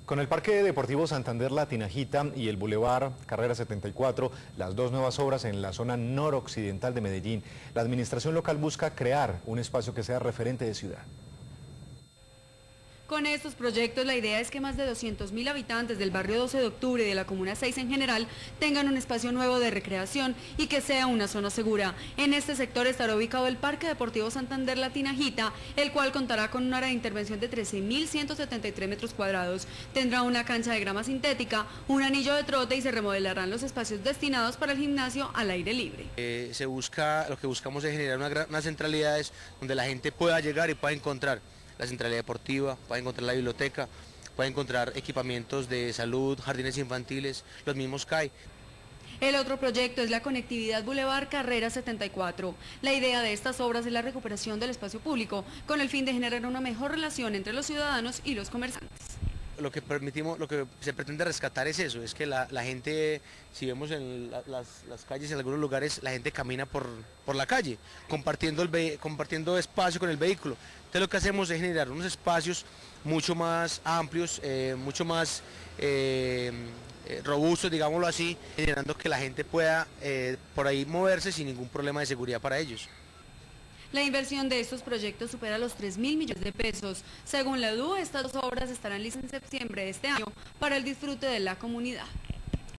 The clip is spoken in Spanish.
Con el Parque Deportivo Santander La Tinajita y el Boulevard Carrera 74, las dos nuevas obras en la zona noroccidental de Medellín, la administración local busca crear un espacio que sea referente de ciudad. Con estos proyectos la idea es que más de 200.000 habitantes del barrio 12 de octubre y de la Comuna 6 en general tengan un espacio nuevo de recreación y que sea una zona segura. En este sector estará ubicado el Parque Deportivo Santander La Tinajita, el cual contará con un área de intervención de 13.173 metros cuadrados. Tendrá una cancha de grama sintética, un anillo de trote y se remodelarán los espacios destinados para el gimnasio al aire libre. Lo que buscamos es generar unas centralidades donde la gente pueda llegar y pueda encontrar la centralidad deportiva, puede encontrar la biblioteca, puede encontrar equipamientos de salud, jardines infantiles, los mismos CAI. El otro proyecto es la conectividad Boulevard Carrera 74. La idea de estas obras es la recuperación del espacio público, con el fin de generar una mejor relación entre los ciudadanos y los comerciantes. Lo que se pretende rescatar es eso, es que la gente, si vemos en las calles, en algunos lugares, la gente camina por la calle, compartiendo espacio con el vehículo. Entonces lo que hacemos es generar unos espacios mucho más amplios, mucho más robustos, digámoslo así, generando que la gente pueda por ahí moverse sin ningún problema de seguridad para ellos. La inversión de estos proyectos supera los 3.000 millones de pesos. Según la DUE, estas dos obras estarán listas en septiembre de este año para el disfrute de la comunidad.